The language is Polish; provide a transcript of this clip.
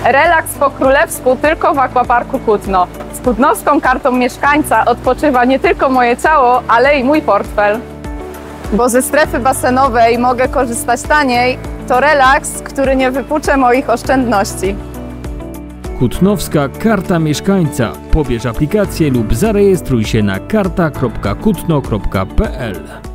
Relaks po królewsku tylko w Aquaparku Kutno. Z kutnowską kartą mieszkańca odpoczywa nie tylko moje ciało, ale i mój portfel. Bo ze strefy basenowej mogę korzystać taniej, to relaks, który nie wypuczę moich oszczędności. Kutnowska Karta Mieszkańca. Pobierz aplikację lub zarejestruj się na karta.kutno.pl.